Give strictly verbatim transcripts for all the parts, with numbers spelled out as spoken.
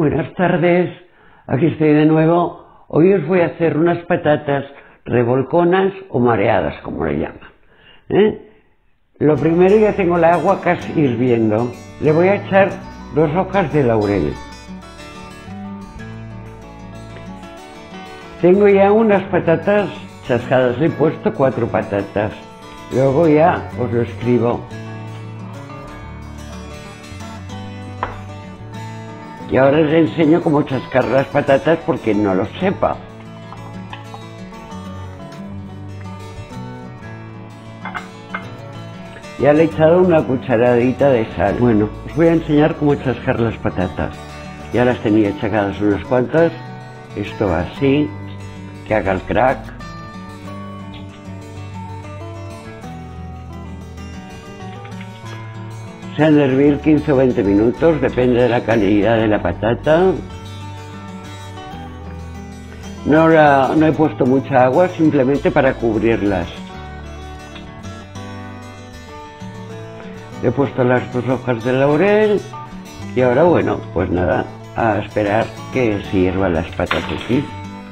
buenas tardes, aquí estoy de nuevo. Hoy os voy a hacer unas patatas revolconas o mareadas, como le llaman, ¿eh? Lo primero, ya tengo el agua casi hirviendo. Le voy a echar dos hojas de laurel. Tengo ya unas patatas chascadas, le he puesto cuatro patatas. Luego ya os lo escribo. Y ahora os enseño cómo chascar las patatas porque no lo sepa. Ya le he echado una cucharadita de sal. Bueno, os voy a enseñar cómo chascar las patatas. Ya las tenía chacadas unas cuantas. Esto va así, que haga el crack. Se han de hervir quince o veinte minutos, depende de la calidad de la patata. No, la, no he puesto mucha agua, simplemente para cubrirlas. He puesto las dos hojas de laurel y ahora, bueno, pues nada, a esperar que se hiervan las patatas, ¿sí?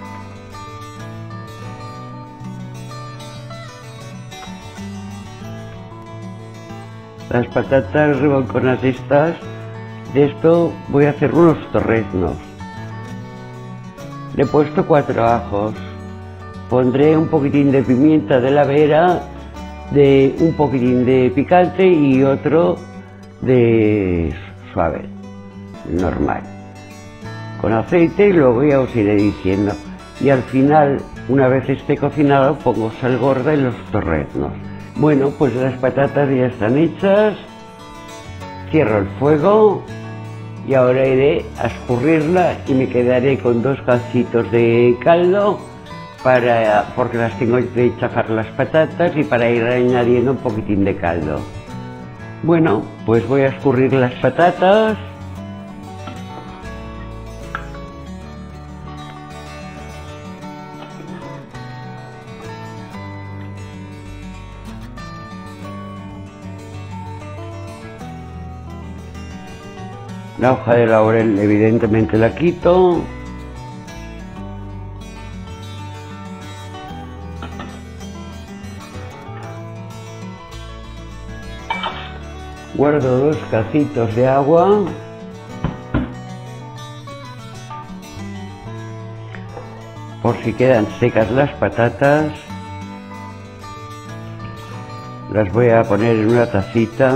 Las patatas revolconas estas, de esto voy a hacer unos torreznos. Le he puesto cuatro ajos. Pondré un poquitín de pimienta de la vera, de un poquitín de picante y otro de suave, normal. Con aceite y luego ya os iré diciendo. Y al final, una vez esté cocinado, pongo sal gorda y los torreznos. Bueno, pues las patatas ya están hechas, cierro el fuego y ahora iré a escurrirla y me quedaré con dos cachitos de caldo para, porque las tengo que chafar las patatas y para ir añadiendo un poquitín de caldo. Bueno, pues voy a escurrir las patatas. La hoja de laurel evidentemente la quito. Guardo dos cacitos de agua. Por si quedan secas las patatas. Las voy a poner en una tacita.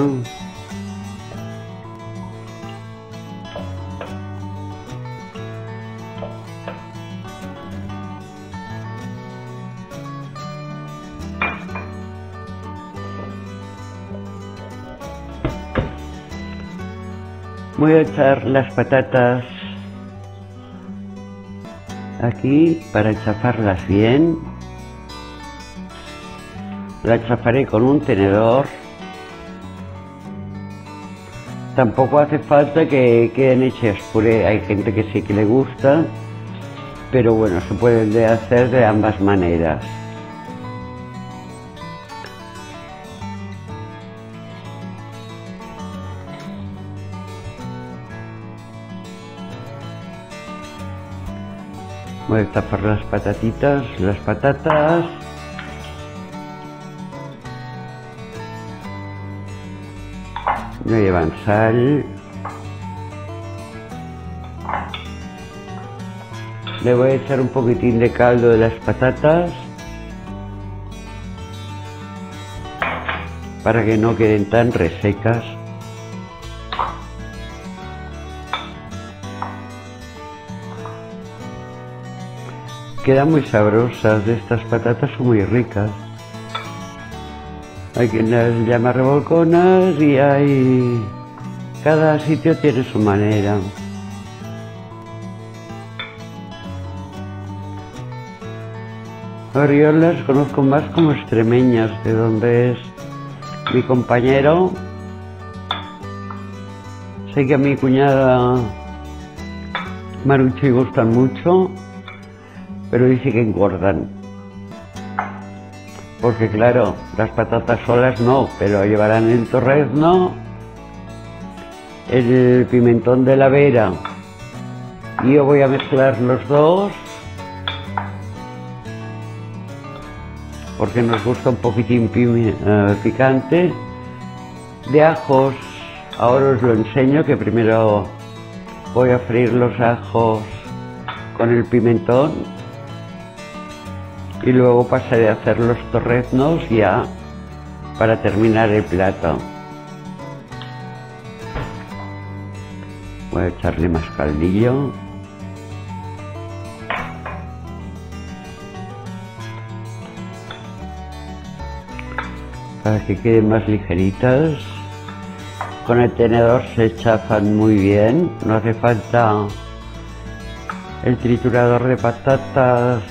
Voy a echar las patatas aquí para chafarlas bien. Las chafaré con un tenedor. Tampoco hace falta que queden hechas puré, hay gente que sí que le gusta, pero bueno, se pueden hacer de ambas maneras. Voy a tapar las patatitas, las patatas. No llevan sal. Le voy a echar un poquitín de caldo de las patatas para que no queden tan resecas. Quedan muy sabrosas, de estas patatas son muy ricas. Hay quien las llama revolconas y hay... cada sitio tiene su manera. Ahora yo las conozco más como extremeñas, de donde es mi compañero. Sé que a mi cuñada Maruchi gustan mucho, pero dice que engordan. Porque claro, las patatas solas no, pero llevarán el torrezno, el pimentón de la vera Y yo voy a mezclar los dos porque nos gusta un poquitín uh, picante. De ajos, ahora os lo enseño, que primero voy a freír los ajos con el pimentón y luego pasaré a hacer los torreznos ya para terminar el plato. Voy a echarle más caldillo. Para que queden más ligeritas. Con el tenedor se chafan muy bien, no hace falta el triturador de patatas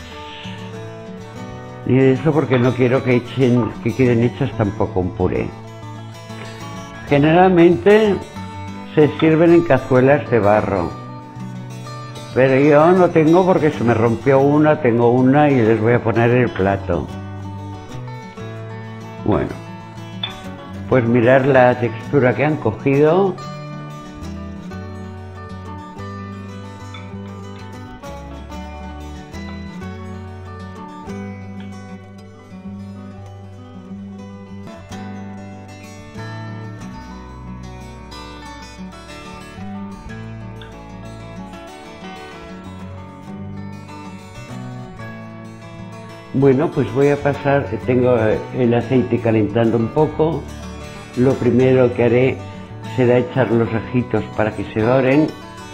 ni de eso, porque no quiero que echen, que queden hechas tampoco un puré. Generalmente se sirven en cazuelas de barro, pero yo no tengo porque se me rompió una, tengo una y les voy a poner el plato. Bueno, pues mirar la textura que han cogido. Bueno, pues voy a pasar, tengo el aceite calentando un poco. Lo primero que haré será echar los ajitos para que se doren.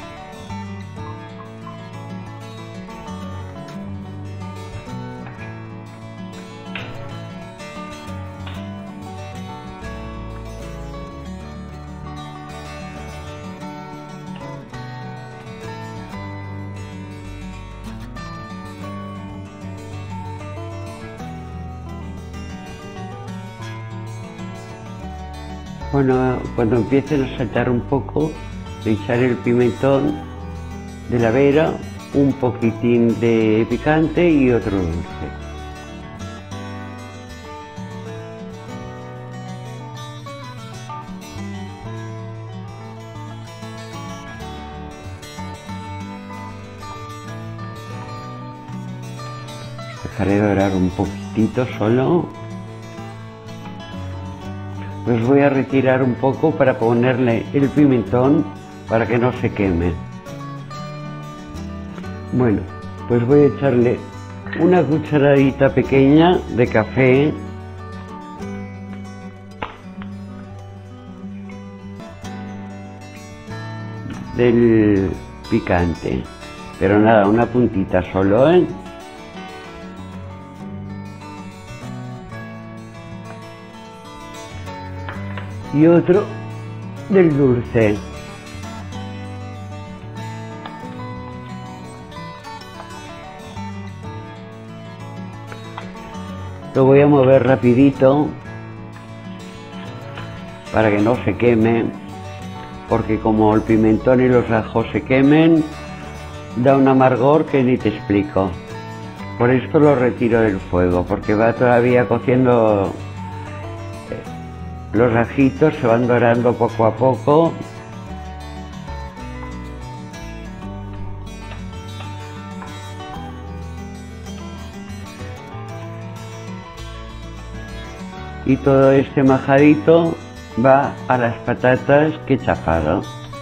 Bueno, cuando empiecen a saltar un poco, de echar el pimentón de la vera, un poquitín de picante y otro dulce. Dejaré dorar un poquitito solo. Los voy a retirar un poco para ponerle el pimentón para que no se queme. Bueno, pues voy a echarle una cucharadita pequeña de café. Del picante, pero nada, una puntita solo, ¿eh? Y otro del dulce. Lo voy a mover rapidito para que no se queme, porque como el pimentón y los ajos se quemen, da un amargor que ni te explico. Por esto lo retiro del fuego, porque va todavía cociendo. Los ajitos se van dorando poco a poco. Y todo este majadito va a las patatas que he chafado.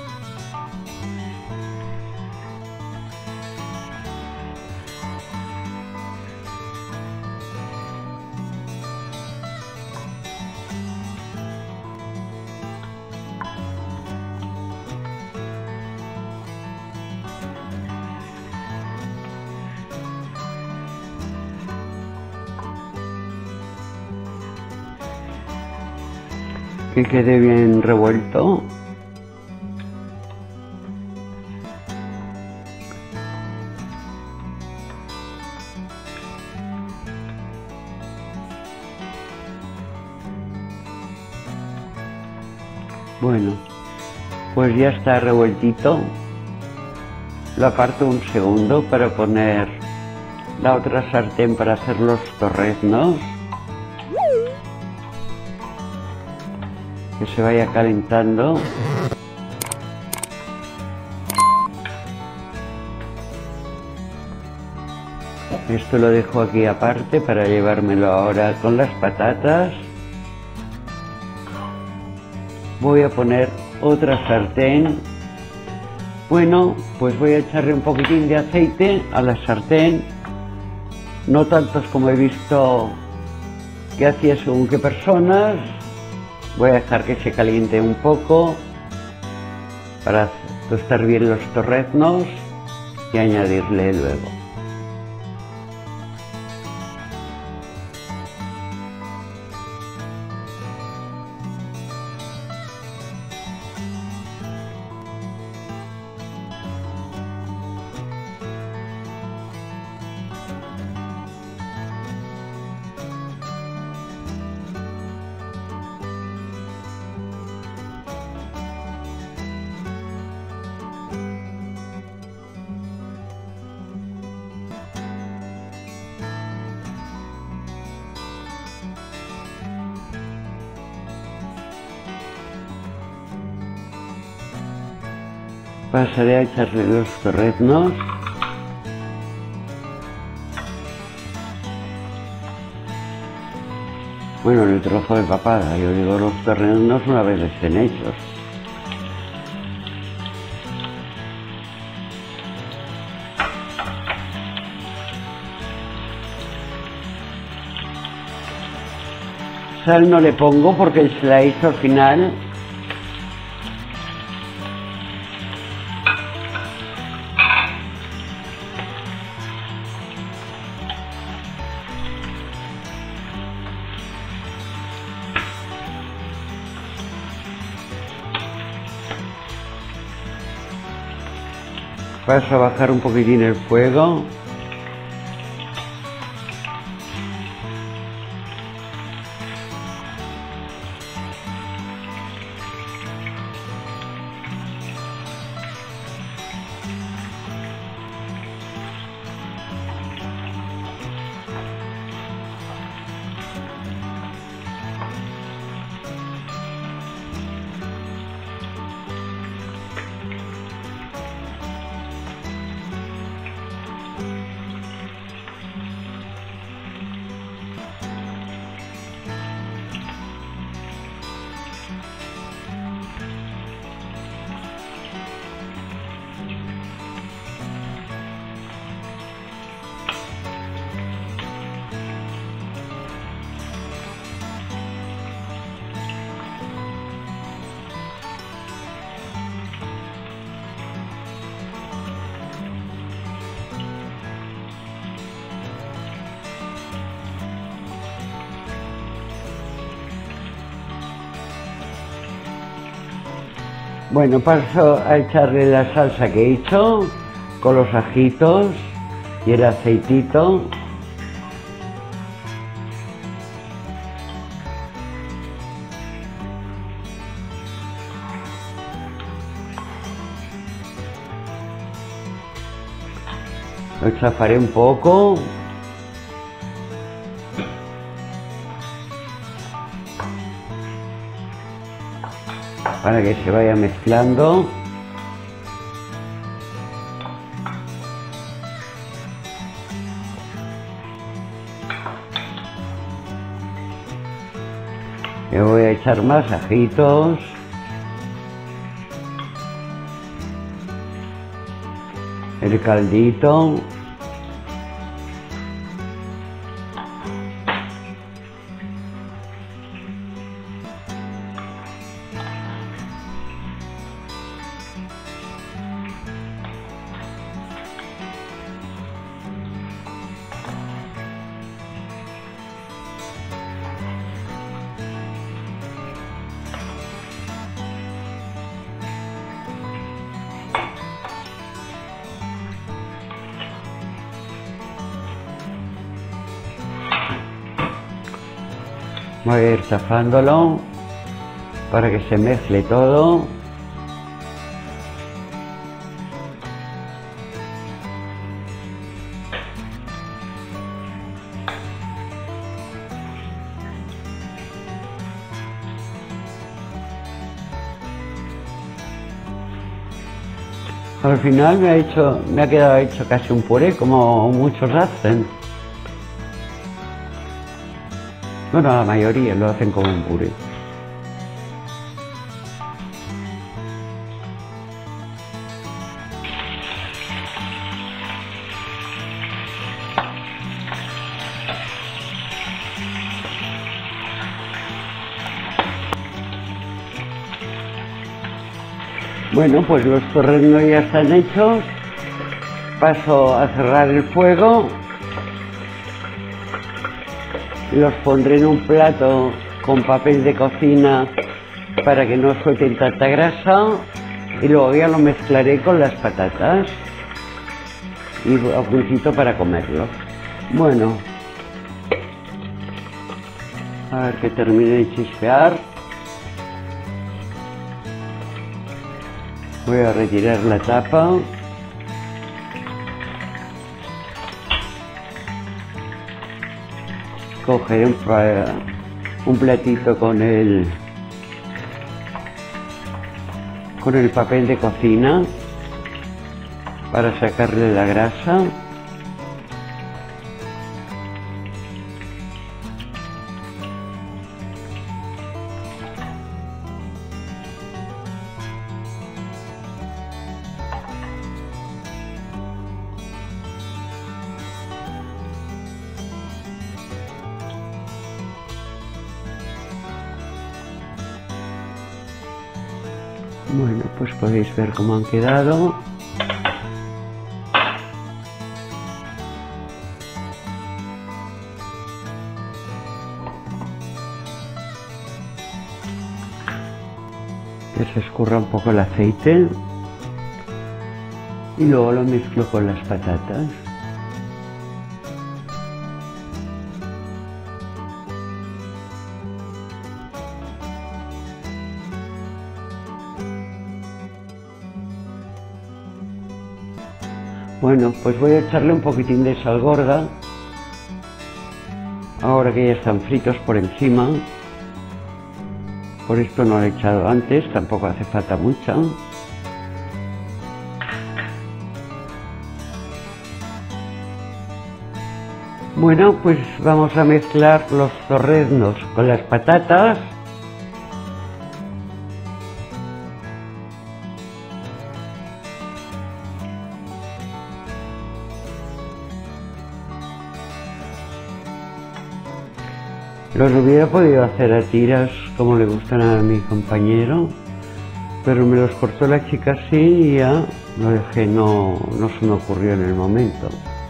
Que quede bien revuelto. Bueno, pues ya está revueltito. Lo aparto un segundo para poner la otra sartén para hacer los torreznos. Que se vaya calentando. Esto lo dejo aquí aparte para llevármelo ahora con las patatas. Voy a poner otra sartén. Bueno, pues voy a echarle un poquitín de aceite a la sartén. No tantos como he visto que hacía según qué personas. Voy a dejar que se caliente un poco para tostar bien los torreznos y añadirle luego. Pasaré a echarle los torreznos. Bueno, en el trozo de papada, yo digo los torreznos una vez estén hechos. Sal no le pongo porque se la hizo al final. Paso a bajar un poquitín el fuego. Bueno, paso a echarle la salsa que he hecho con los ajitos y el aceitito. Lo chafaré un poco. Para que se vaya mezclando. Le voy a echar más ajitos. El caldito. Voy a ir chafándolo para que se mezcle todo. Al final me ha hecho, me ha quedado hecho casi un puré como muchos hacen. Bueno, la mayoría lo hacen como un puré. Bueno, pues los torreznos ya están hechos. Paso a cerrar el fuego. Los pondré en un plato con papel de cocina para que no suelten tanta grasa. Y luego ya lo mezclaré con las patatas. Y a puntito para comerlos. Bueno. A ver que termine de chispear. Voy a retirar la tapa. Cogeré un, un platito con el con el papel de cocina para sacarle la grasa. Bueno, pues podéis ver cómo han quedado. Que se escurra un poco el aceite. Y luego lo mezclo con las patatas. Bueno, pues voy a echarle un poquitín de sal gorda, ahora que ya están fritos por encima. Por esto no lo he echado antes, tampoco hace falta mucha. Bueno, pues vamos a mezclar los torreznos con las patatas. Los hubiera podido hacer a tiras como le gustan a mi compañero, pero me los cortó la chica así y ya lo dejé, no, no se me ocurrió en el momento.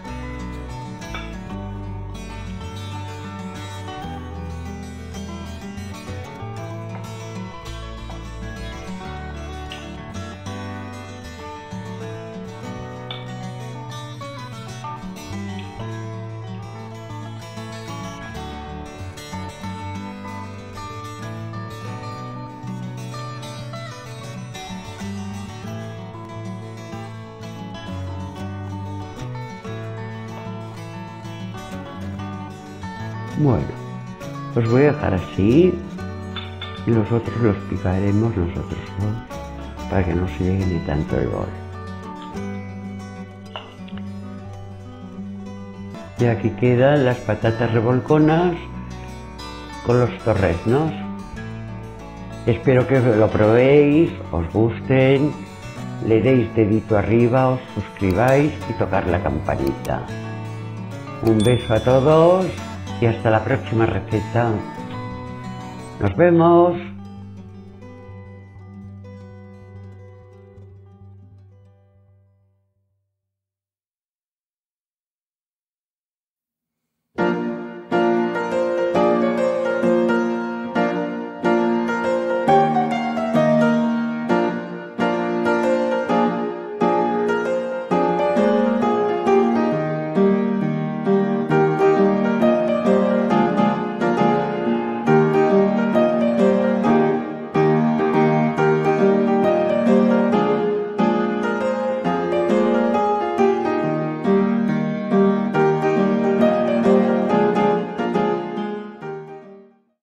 Bueno, los voy a dejar así y los otros los picaremos nosotros dos para que no se llegue ni tanto el bol. Y aquí quedan las patatas revolconas con los torreznos. Espero que lo probéis, os gusten, le deis dedito arriba, os suscribáis y tocar la campanita. Un beso a todos y hasta la próxima receta. Nos vemos.